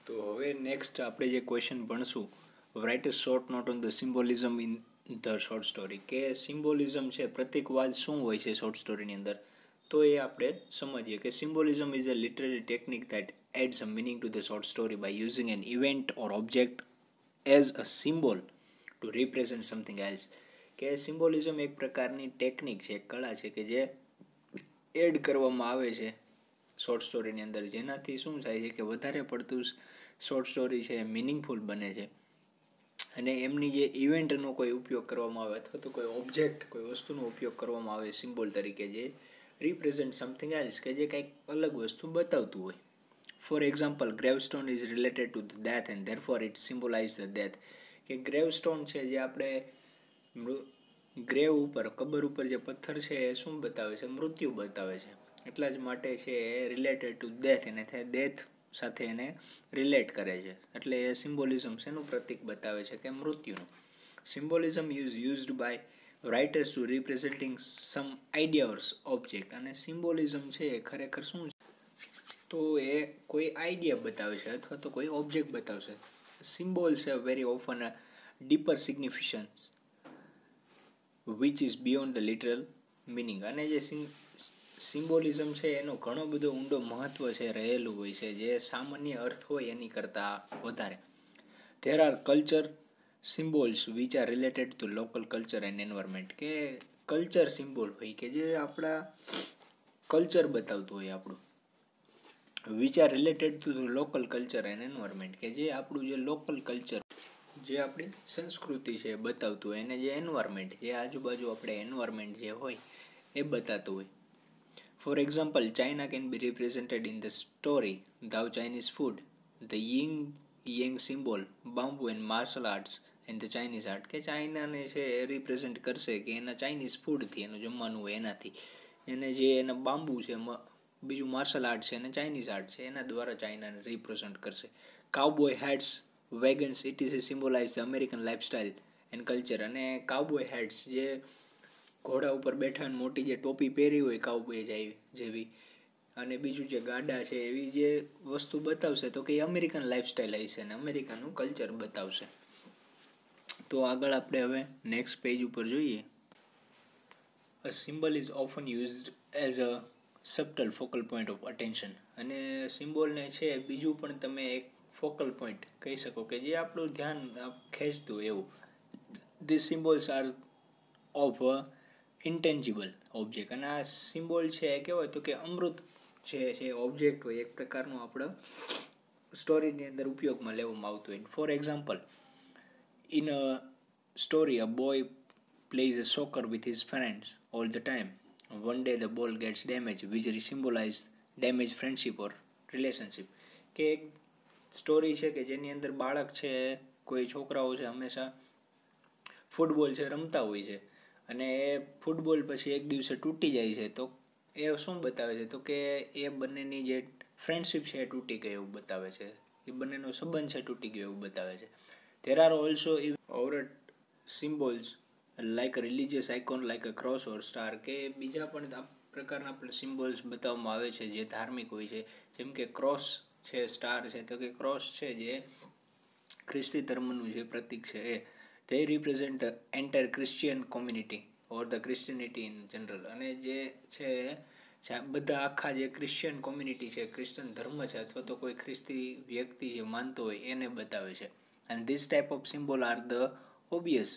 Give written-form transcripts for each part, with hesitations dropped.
તો હવે નેક્સ્ટ આપણે જે ક્વેશ્ચન ભણશું, write a short note on the symbolism in the short story, કે સિમ્બોલિઝમ છે, પ્રતીકવાદ શું હોય છે શોર્ટ સ્ટોરીની અંદર. તો એ આપણે સમજીએ કે symbolism is a literary technique that adds a meaning to the short story by using an event or object as a symbol to represent something else. કે સિમ્બોલિઝમ એક પ્રકારની ટેકનિક છે, એક કળા છે કે જે એડ કરવામાં આવે છે શોર્ટ સ્ટોરીની અંદર, જેનાથી શું થાય છે કે વધારે પડતું શોર્ટ સ્ટોરી છે મિનિંગફુલ બને છે. અને એમની જે ઇવેન્ટનો કોઈ ઉપયોગ કરવામાં આવે અથવા તો કોઈ ઓબ્જેક્ટ, કોઈ વસ્તુનો ઉપયોગ કરવામાં આવે સિમ્બોલ તરીકે, જે રિપ્રેઝન્ટ સમથિંગ એલ્સ, કે જે કંઈક અલગ વસ્તુ બતાવતું હોય. For example, gravestone is related to the death and therefore it symbolise the death. કે ગ્રેવસ્ટોન છે, જે આપણે ગ્રેવ ઉપર, કબર ઉપર જે પથ્થર છે એ શું બતાવે છે? મૃત્યુ બતાવે છે. એટલા જ માટે છે એ રિલેટેડ ટુ ડેથ, એને ડેથ સાથે એને રિલેટ કરે છે. એટલે એ સિમ્બોલિઝમ શેનું પ્રતીક બતાવે છે? કે મૃત્યુનું. Symbolism is used by writers to representing some idea object. અને સિમ્બોલિઝમ છે એ ખરેખર શું છે? તો એ કોઈ આઈડિયા બતાવે છે અથવા તો કોઈ ઓબ્જેક્ટ બતાવશે. Symbols have very often a deeper significance which is beyond the literal meaning. અને જે સિમ્બોલિઝમ છે એનો ઘણો બધો ઊંડો મહત્વ છે રહેલું હોય છે, જે સામાન્ય અર્થ હોય એની કરતાં વધારે. There are culture symbols which are related to local culture and environment. કે કલ્ચર સિમ્બોલ હોય કે જે આપણા કલ્ચર બતાવતું હોય આપણું, which are related to local culture and environment, કે જે આપણું જે લોકલ કલ્ચર, જે આપણી સંસ્કૃતિ છે એ બતાવતું હોય, અને જે એન્વાયરમેન્ટ, જે આજુબાજુ આપણે એન્વાયરમેન્ટ જે હોય એ બતાવતું હોય. For example, China can be represented in the story through Chinese food, the yin yang symbol, bamboo and martial arts and the Chinese art. કે ચાઇનાને છે એ રિપ્રેઝેન્ટ કરશે કે એના ચાઇનીઝ ફૂડથી, એનું જમવાનું હોય એનાથી, એને જે એના બામ્બુ છે, બીજું માર્શલ આર્ટ છે અને ચાઇનીઝ આર્ટ છે, એના દ્વારા ચાઇનાને રિપ્રેઝેન્ટ કરશે. Cowboy hats, wagons, ETC symbolise the American lifestyle and culture. અને કાઉબોય હેટ્સ, જે ઘોડા ઉપર બેઠા મોટી જે ટોપી પહેરી હોય કાઉબોય જેવી, અને બીજું જે ગાડા છે, એવી જે વસ્તુ બતાવશે તો કે એ અમેરિકન લાઇફસ્ટાઇલ હશે અને અમેરિકાનું કલ્ચર બતાવશે. તો આગળ આપણે હવે નેક્સ્ટ પેજ ઉપર જોઈએ. A symbol is often used as a subtle focal point of attention. અને સિમ્બોલને છે બીજું પણ તમે એક ફોકલ પોઈન્ટ કહી શકો કે જે આપણું ધ્યાન ખેંચતું એવું. This symbols are of intangible object. અને આ સિમ્બોલ છે એ કેવો હોય તો કે અમૃત છે ઓબ્જેક્ટ હોય, એક પ્રકારનું આપણે સ્ટોરીની અંદર ઉપયોગમાં લેવામાં આવતું હોય. For example, in a story a boy plays a soccer with his friends all the time. One day the ball gets damaged, which symbolize damaged friendship or relationship. કે એક સ્ટોરી છે કે જેની અંદર બાળક છે, કોઈ છોકરાઓ છે હંમેશા ફૂટબોલ છે રમતા હોય છે, અને એ ફૂટબોલ પછી એક દિવસે તૂટી જાય છે. તો એ શું બતાવે છે તો કે એ બંનેની જે ફ્રેન્ડશિપ છે એ તૂટી ગઈ એવું બતાવે છે, એ બંનેનો સંબંધ છે તૂટી ગયો એવું બતાવે છે. There are also overt symbols like a religious icon like a cross or star. કે બીજા પણ આ પ્રકારના આપણે સિમ્બોલ્સ બતાવવામાં આવે છે જે ધાર્મિક હોય છે, જેમ કે ક્રોસ છે, સ્ટાર છે. તો કે ક્રોસ છે જે ખ્રિસ્તી ધર્મનું જે પ્રતીક છે એ they represent the entire Christian community or the Christianity in general. અને જે છે બધા આખા જે ક્રિશ્ચિયન કોમ્યુનિટી છે, ક્રિશ્ચન ધર્મ છે, અથવા તો કોઈ ખ્રિસ્તી વ્યક્તિ જે માનતો હોય એને બતાવે છે. and this type of symbol are the obvious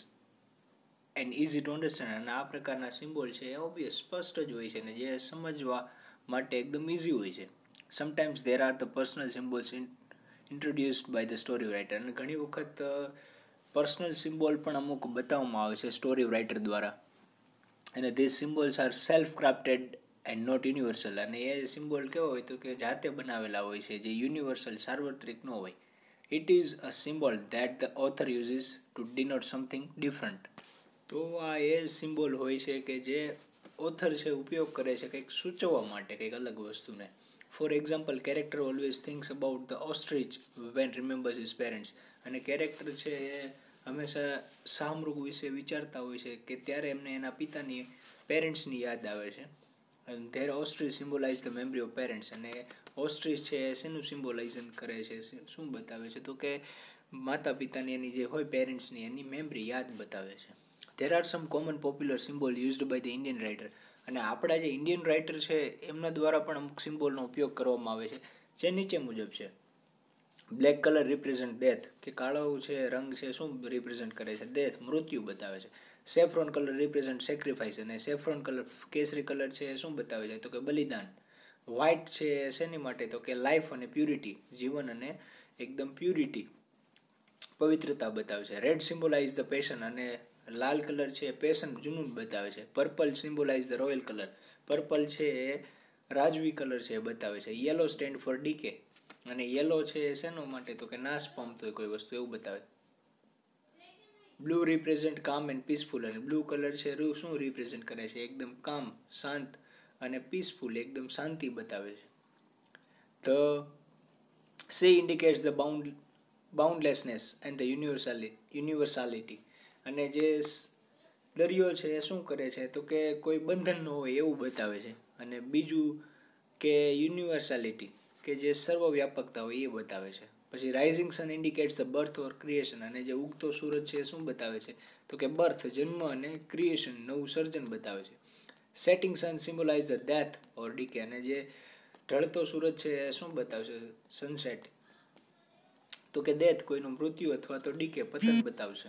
and easy to understand. અને આ પ્રકારના સિમ્બોલ છે એ ઓબ્વિયસ, સ્પષ્ટ જ હોય છે ને જે સમજવા માટે એકદમ ઇઝી હોય છે. Sometimes there are the personal symbols introduced by the story writer. અને ઘણી વખત પર્સનલ સિમ્બોલ પણ અમુક બતાવવામાં આવે છે સ્ટોરી રાઇટર દ્વારા. અને these symbols are self crafted and not universal. અને એ સિમ્બોલ કેવો હોય તો કે જાતે બનાવેલા હોય છે, જે યુનિવર્સલ સાર્વત્રિક ન હોય. It is a symbol that the author uses to denote something different. તો આ એ સિમ્બોલ હોય છે કે જે ઓથર છે ઉપયોગ કરે છે કંઈક સૂચવવા માટે, કંઈક અલગ વસ્તુને. For example, character always thinks about the ostrich when remembers his parents. અને કેરેક્ટર છે એ હંમેશા શાહમૃગ વિશે વિચારતા હોય છે કે ત્યારે એમને એના પિતાની પેરેન્ટ્સની યાદ આવે છે. અને their ostrich symbolise the memory of parents. અને ઓસ્ટ્રીચ છે એ શેનું સિમ્બોલાઇઝન કરે છે, શું બતાવે છે? તો કે માતા પિતાની એની જે હોય પેરેન્ટ્સની એની મેમરી યાદ બતાવે છે. There are some common popular symbol used by the Indian writer. અને આપણા જે ઇન્ડિયન રાઇટર છે એમના દ્વારા પણ અમુક સિમ્બોલનો ઉપયોગ કરવામાં આવે છે, જે નીચે મુજબ છે. બ્લેક કલર રિપ્રેઝન્ટ ડેથ, કે કાળો છે રંગ છે શું રિપ્રેઝન્ટ કરે છે? ડેથ, મૃત્યુ બતાવે છે. સેફ્રોન કલર રિપ્રેઝન્ટ સેક્રિફાઈસ, અને સેફ્રોન કલર કેસરી કલર છે એ શું બતાવે છે? તો કે બલિદાન. વ્હાઇટ છે શેની માટે? તો કે લાઈફ અને પ્યુરિટી, જીવન અને એકદમ પ્યુરિટી, પવિત્રતા બતાવે છે. રેડ સિમ્બોલાઇઝ ધ પેશન, અને લાલ કલર છે પેશન, જુનૂન બતાવે છે. Purple symbolise the royal colour, purple છે એ રાજવી કલર છે એ બતાવે છે. યેલો સ્ટેન્ડ ફોર ડીકે, અને યેલો છે એ શેનો માટે? તો કે નાશ પામતો હોય કોઈ વસ્તુ એવું બતાવે. Blue represent calm and peaceful, અને બ્લુ કલર છે શું રિપ્રેઝન્ટ કરે છે? એકદમ કામ, શાંત અને પીસફુલ, એકદમ શાંતિ બતાવે છે. The sea indicates the boundlessness and the universality, અને જે દરિયો છે એ શું કરે છે? તો કે કોઈ બંધન ન હોય એવું બતાવે છે. અને બીજું કે યુનિવર્સાલિટી, કે જે સર્વવ્યાપકતા હોય એ બતાવે છે. પછી rising sun indicates the birth or creation, અને જે ઉગતો સૂરજ છે એ શું બતાવે છે? તો કે બર્થ, જન્મ, અને ક્રિએશન, નવું સર્જન બતાવે છે. Setting sun symbolise the death or decay, અને જે ઢળતો સૂરજ છે એ શું બતાવશે? સનસેટ, તો કે ડેથ, કોઈનું મૃત્યુ, અથવા તો ડીકે, પતન બતાવશે.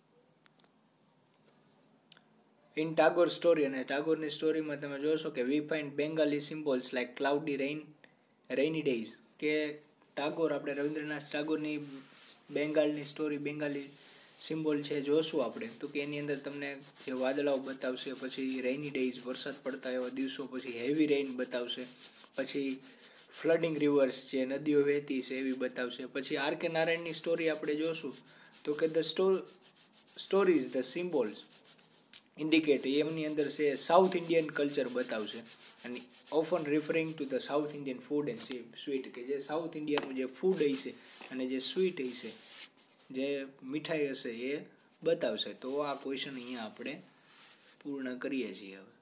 ઇન ટાગોર સ્ટોરી, અને ટાગોરની સ્ટોરીમાં તમે જોશો કે we find Bengali symbols like cloudy rainy days, કે ટાગોર, આપણે રવિન્દ્રનાથ ટાગોરની બેંગાલની સ્ટોરી, બેંગાલી સિમ્બોલ છે જોશું આપણે, તો કે એની અંદર તમને જે વાદળાઓ બતાવશે, પછી રેઇની ડેઝ, વરસાદ પડતા એવા દિવસો, પછી હેવી રેઇન બતાવશે, પછી ફ્લડિંગ રિવર્સ, જે નદીઓ વહેતી છે એવી બતાવશે. પછી આર કે નારાયણની સ્ટોરી આપણે જોશું તો કે the stories the symbols indicate, એમની અંદર છે સાઉથ ઇન્ડિયન કલ્ચર બતાવશે, અને often referring to the South Indian food and sweet, કે જે સાઉથ ઇન્ડિયાનું જે ફૂડ હશે અને જે સ્વીટ હશે, જે મીઠાઈ હશે એ બતાવશે. તો આ ક્વેશ્ચન અહીંયા આપણે પૂર્ણ કરીએ છીએ હવે.